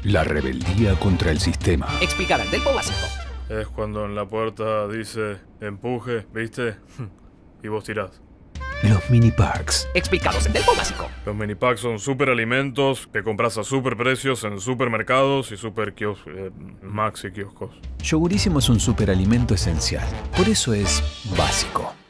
La rebeldía contra el sistema. Explicada en Delpo Básico. Es cuando en la puerta dice empuje, ¿viste? Y vos tirás. Los mini packs. Explicados en Delpo Básico. Los mini packs son superalimentos que compras a superprecios en supermercados y maxi kioscos. Yogurísimo es un superalimento esencial. Por eso es básico.